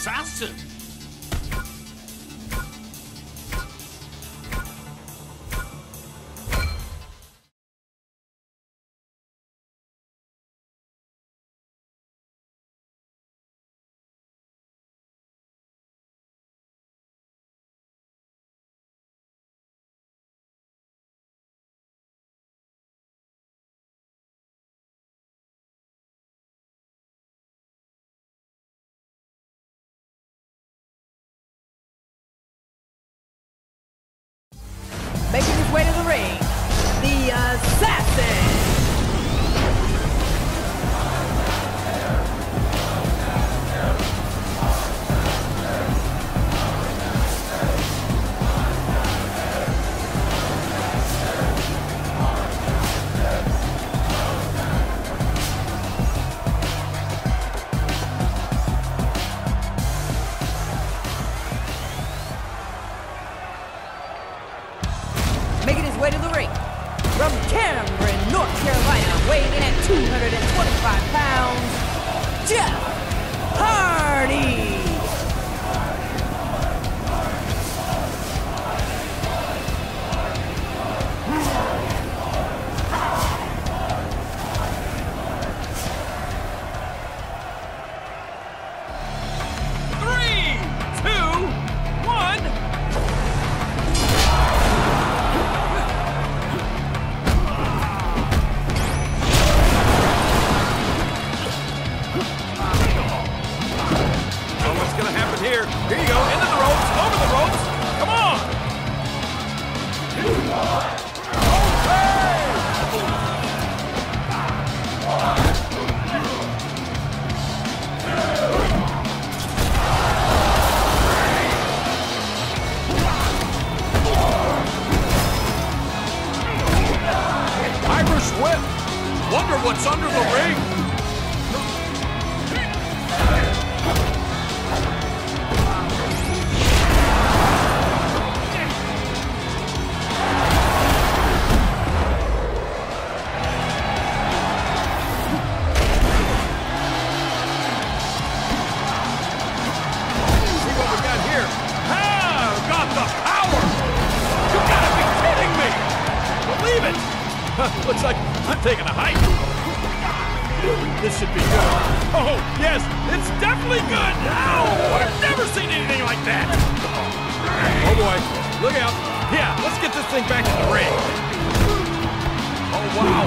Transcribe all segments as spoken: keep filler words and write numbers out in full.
assassin! Making his way to the ring, the Assassin! Making his way to the ring, from Cameron, North Carolina, weighing in at two hundred twenty-five pounds, Jeff Hardy! Three, two, one. Oh, what's gonna happen here? Here you go, into the ropes, over the ropes. Come on! Irish whip. Wonder what's under the ring. See what we got here. Ah, got the power. You gotta be kidding me. Believe it. Looks like I'm taking a hike. This should be good. Oh, yes, it's definitely good. Ow, I've never seen anything like that. Oh, boy, look out. Yeah, let's get this thing back to the ring. Oh, wow.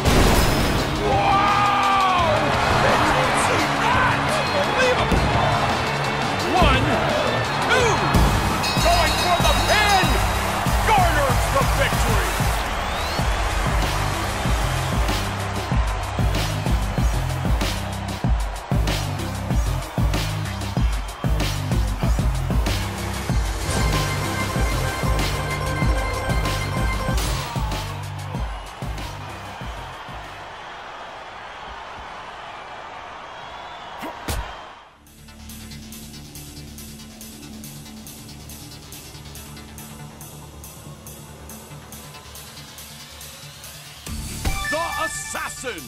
Wow! Did you see that? Unbelievable. One, two. Going for the pin. Garners the victory. The Assassin!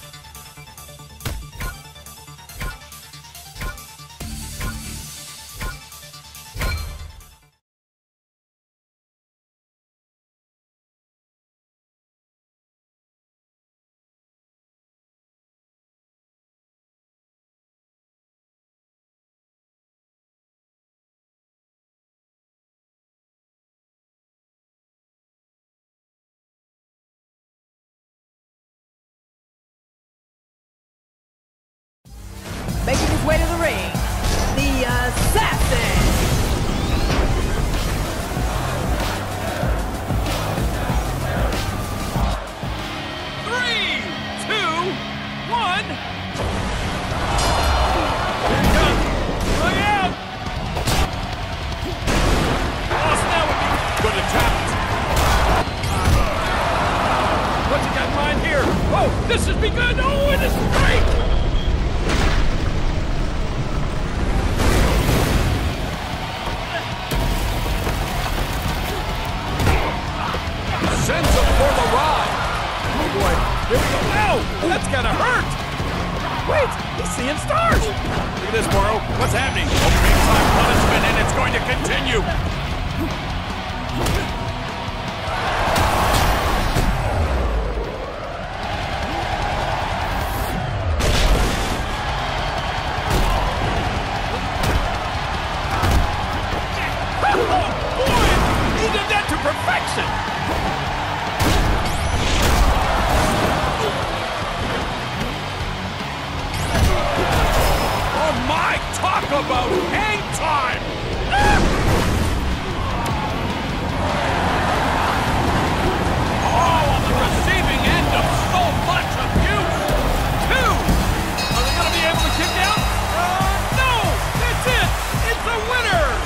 Making his way to the ring, the Assassin! Three, two, one. Here it comes. Look out! Lost now would be good attempt. What's he got in mind here? Oh, this should be good. Oh, it is great! Sends him for the ride. Oh boy, here we go. Ow! That's gotta hurt! Wait, he's seeing stars! Look at this, Morrow. What's happening? A big-time punishment, and it's going to continue! Oh, boy! He did that to perfection! My, talk about hang time! Ah! Oh, on the receiving end of so much abuse! Two! Are they gonna be able to kick out? Uh, no! That's it! It's a winner!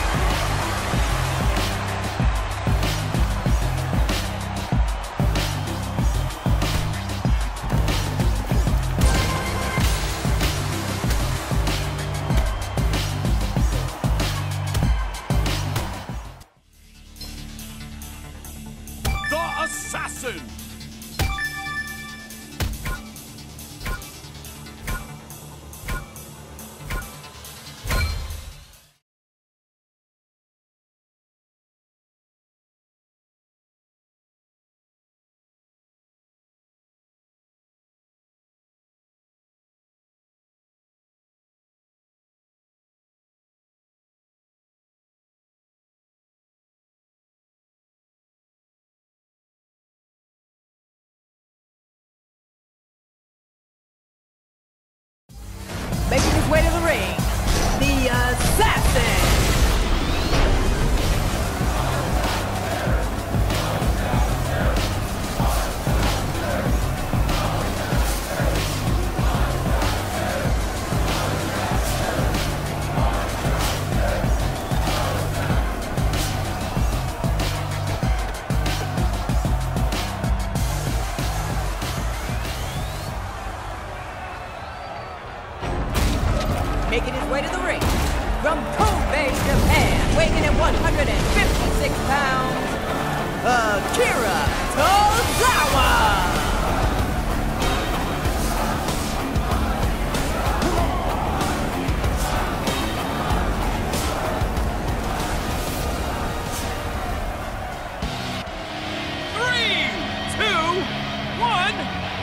Assassin! Making his way to the ring, the Assassin! Making his way to the ring, from Kobe, Japan, weighing in at one hundred fifty-six pounds, Akira Tozawa! Three, two, one.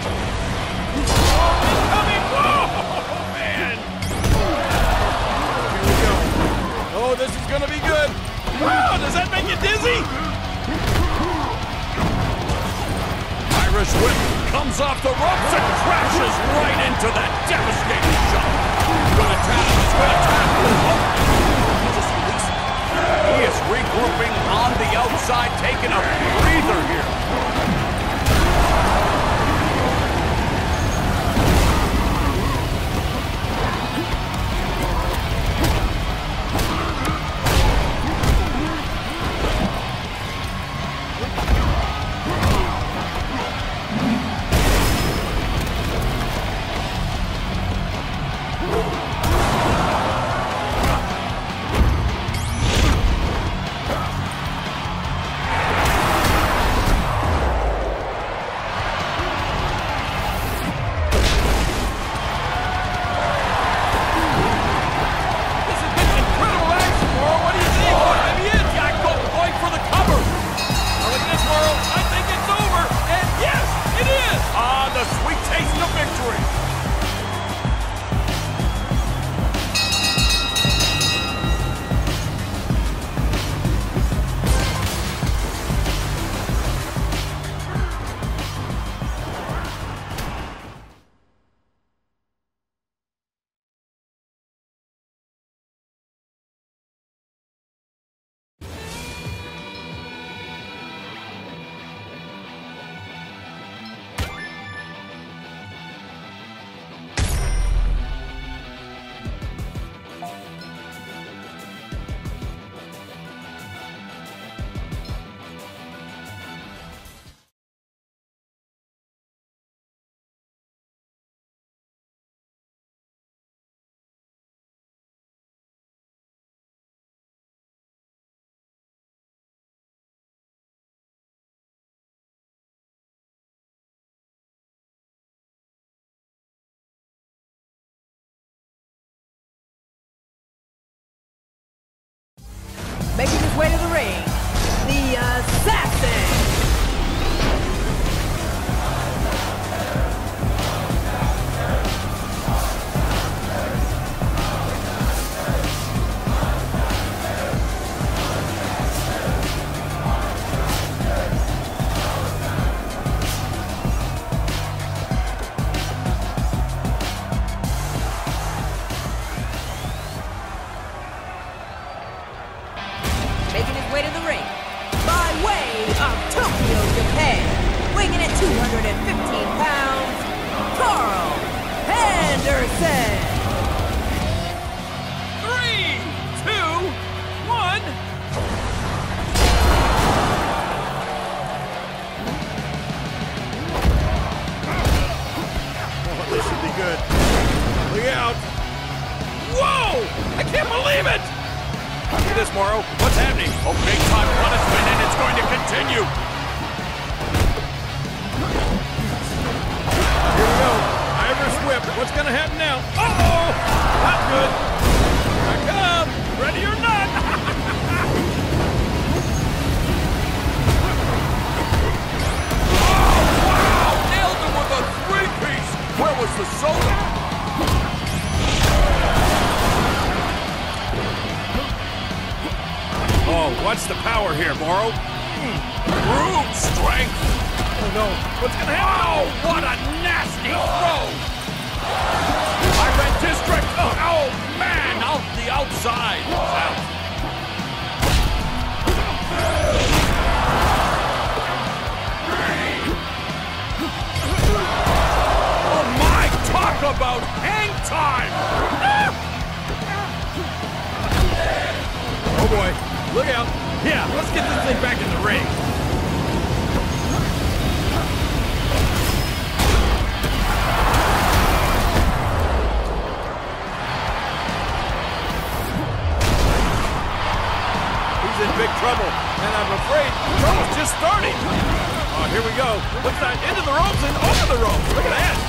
Oh, incoming! Whoa, man! Here we go. Oh, this is gonna be good. Wow, does that make you dizzy? Irish whip comes off the ropes and crashes right into that devastating shot. Good attack, he's good attack. Oh, just release it. He is regrouping on the outside, taking a breather here. way to the ring, the Assassin. Making his way to the ring, by way of Tokyo, Japan, weighing in at two hundred fifteen pounds, Carl Henderson. Three, two, one. Oh, this should be good. Look out. Whoa! I can't believe it! Look at this, Morrow. What's happening? Oh, big time punishment, and it's going to continue. Here we go. Irish whip. What's going to happen now? Uh-oh! Not good. Here I come. Ready or not. Oh, wow! Nailed him with a three-piece. Where was the soda? Oh, what's the power here, Morrow? Mm. Brute strength! Oh no, what's gonna happen? Oh, what a nasty throw! I red district! Oh, oh man, out the outside! Out. Oh my, talk about hang time! Oh boy. Look out. Yeah, let's get this thing back in the ring. He's in big trouble, and I'm afraid trouble's just starting. Oh, here we go. Looks like into the ropes and over the ropes. Look at that.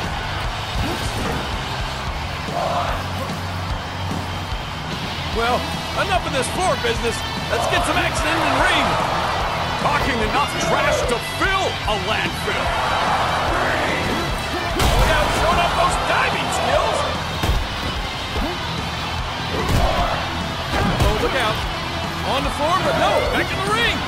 Well, enough of this floor business. Let's get some action in the ring. Talking enough trash to fill a landfill. Oh, yeah, showing off those diving skills. Oh, look out. On the floor, but no, back in the ring.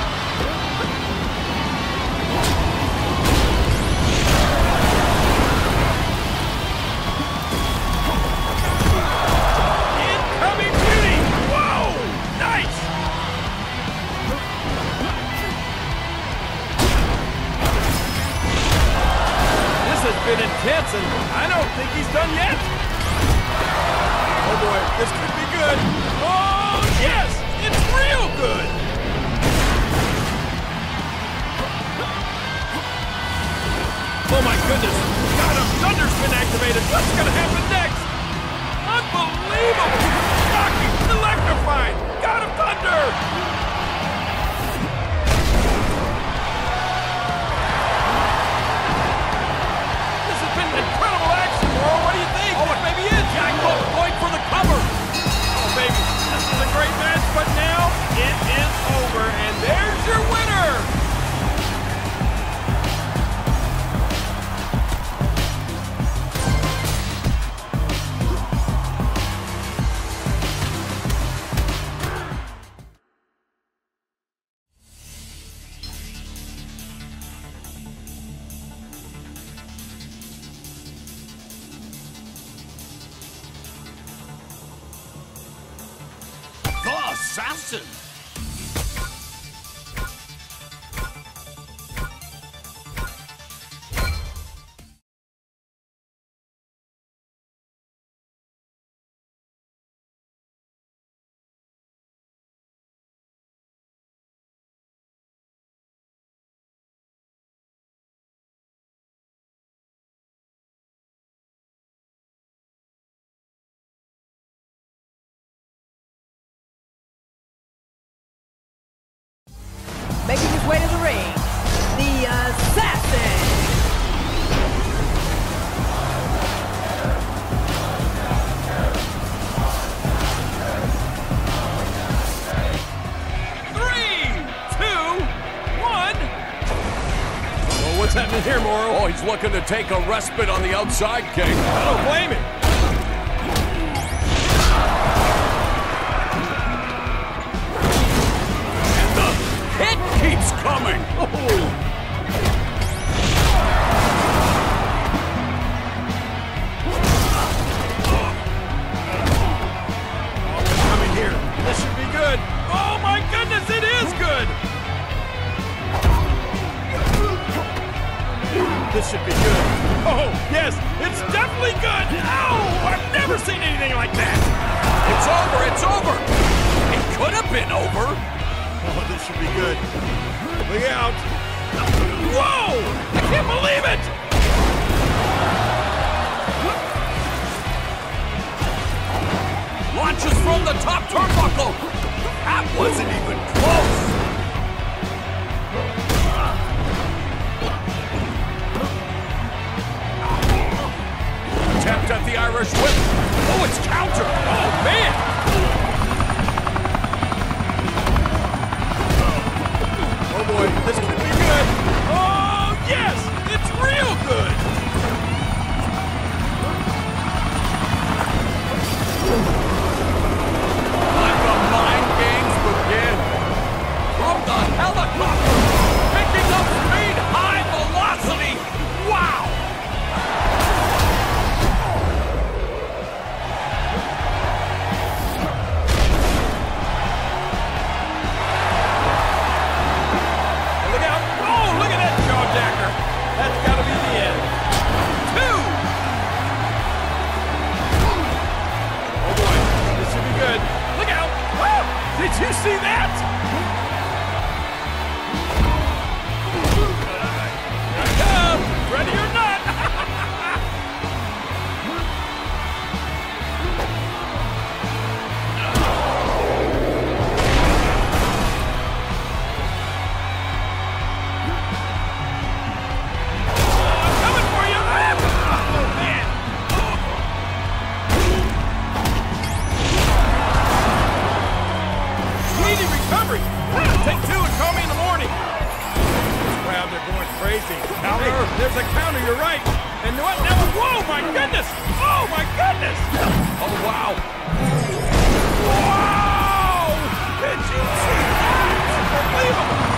Been intense, and I don't think he's done yet. Oh boy, this could be good. Oh yes, it's real good. Oh my goodness, God of Thunder's been activated. What's gonna happen next? Unbelievable, shocking, electrifying. God of Thunder. Incredible action, bro. What do you think? Oh, it maybe is. Jackal going for the cover. Oh, baby. This is a great match, but now it is over. And there's your winner. Assassin! Making his way to the ring, the Assassin. What's happening here, Moro? Oh, he's looking to take a respite on the outside, King. I don't blame him. And the hit keeps coming. Oh. Coming here. This should be good. Oh my goodness, it is good. This should be good. Oh, yes, it's definitely good. Ow! I've never seen anything like that. It's over, it's over. It could have been over. Oh, this should be good. Look out. Whoa! I can't believe it! Launches from the top turnbuckle. That wasn't even close. Attempt at the Irish whip. Oh, it's counter. Oh, man. Oh, boy. This could be good. Oh, yes. It's real good. Let the mind games begin. From the helicopter. Picking up speed, high velocity. Wow. That's got to be the end. Two! Oh boy, this should be good. Look out! Oh, did you see that? Here I come! Ready or not! Take two and call me in the morning. This crowd, they're going crazy. Counter. Hey, there's a counter, you're right. And what now? Whoa, my goodness! Oh, my goodness! Oh, wow. Wow! Did you see that? Unbelievable!